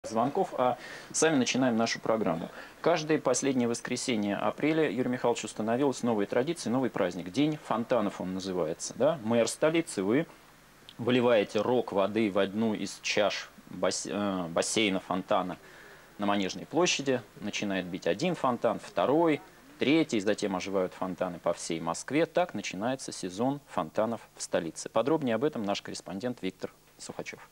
Звонков, а сами начинаем нашу программу. Каждое последнее воскресенье апреля Юрий Михайлович установилась новая традиция, новый праздник. День фонтанов он называется. Да? Мэр столицы, вы выливаете рог воды в одну из чаш бассейна фонтана на Манежной площади. Начинает бить один фонтан, второй, третий, затем оживают фонтаны по всей Москве. Так начинается сезон фонтанов в столице. Подробнее об этом наш корреспондент Виктор Сухачев.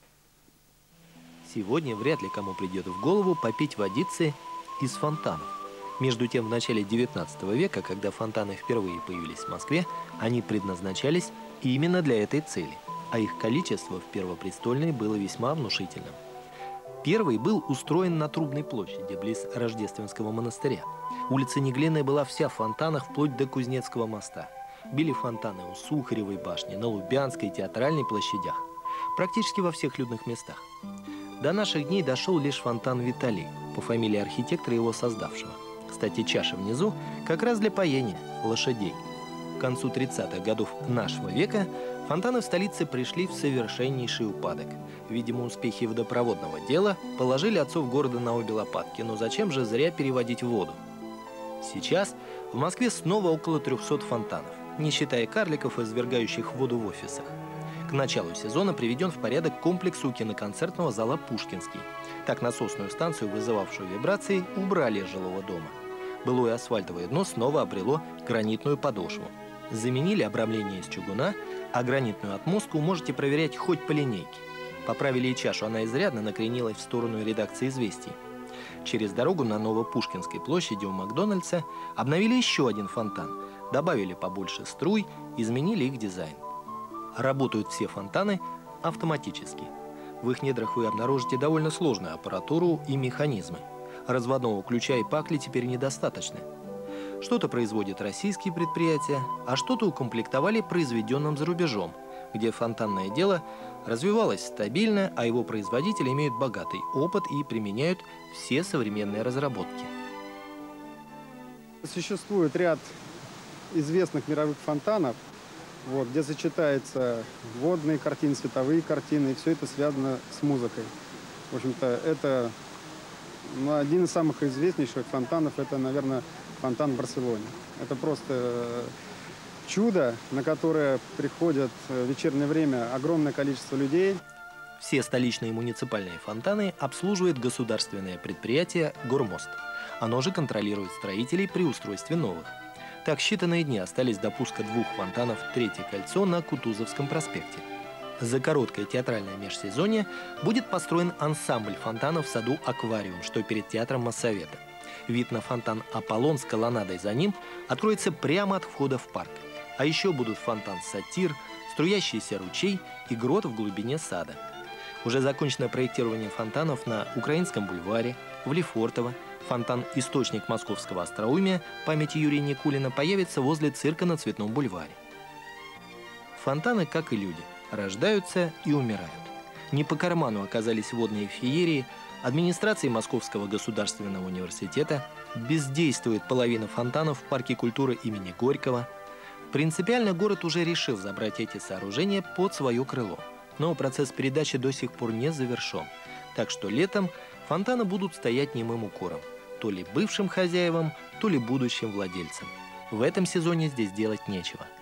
Сегодня вряд ли кому придет в голову попить водицы из фонтанов. Между тем, в начале 19 века, когда фонтаны впервые появились в Москве, они предназначались именно для этой цели, а их количество в Первопрестольной было весьма внушительным. Первый был устроен на Трубной площади, близ Рождественского монастыря. Улица Неглинная была вся в фонтанах, вплоть до Кузнецкого моста. Били фонтаны у Сухаревой башни, на Лубянской, Театральной площадях. Практически во всех людных местах. До наших дней дошел лишь фонтан Виталий, по фамилии архитектора, его создавшего. Кстати, чаша внизу как раз для поения лошадей. К концу 30-х годов нашего века фонтаны в столице пришли в совершеннейший упадок. Видимо, успехи водопроводного дела положили отцов города на обе лопатки, но зачем же зря переводить воду? Сейчас в Москве снова около 300 фонтанов, не считая карликов, извергающих воду в офисах. К началу сезона приведен в порядок комплекс у киноконцертного зала «Пушкинский». Так насосную станцию, вызывавшую вибрации, убрали из жилого дома. Былое асфальтовое дно снова обрело гранитную подошву. Заменили обрамление из чугуна, а гранитную отмостку можете проверять хоть по линейке. Поправили и чашу, она изрядно накренилась в сторону редакции «Известий». Через дорогу на Новопушкинской площади у Макдональдса обновили еще один фонтан, добавили побольше струй, изменили их дизайн. Работают все фонтаны автоматически. В их недрах вы обнаружите довольно сложную аппаратуру и механизмы. Разводного ключа и пакли теперь недостаточно. Что-то производят российские предприятия, а что-то укомплектовали произведенным за рубежом, где фонтанное дело развивалось стабильно, а его производители имеют богатый опыт и применяют все современные разработки. Существует ряд известных мировых фонтанов, где сочетаются водные картины, световые картины, и все это связано с музыкой. В общем-то, это один из самых известнейших фонтанов, это, наверное, фонтан в Барселоне. Это просто чудо, на которое приходят в вечернее время огромное количество людей. Все столичные муниципальные фонтаны обслуживает государственное предприятие «Гормост». Оно же контролирует строителей при устройстве новых. Так, считанные дни остались до пуска двух фонтанов «Третье кольцо» на Кутузовском проспекте. За короткое театральное межсезонье будет построен ансамбль фонтанов в саду «Аквариум», что перед театром Моссовета. Вид на фонтан «Аполлон» с колоннадой за ним откроется прямо от входа в парк. А еще будут фонтан «Сатир», струящийся ручей и грот в глубине сада. Уже закончено проектирование фонтанов на Украинском бульваре, в Лефортово. Фонтан «Источник московского остроумия» памяти Юрия Никулина появится возле цирка на Цветном бульваре. Фонтаны, как и люди, рождаются и умирают. Не по карману оказались водные феерии, администрации Московского государственного университета, бездействует половина фонтанов в парке культуры имени Горького. Принципиально город уже решил забрать эти сооружения под свое крыло. Но процесс передачи до сих пор не завершен. Так что летом фонтаны будут стоять немым укором. То ли бывшим хозяевам, то ли будущим владельцам. В этом сезоне здесь делать нечего.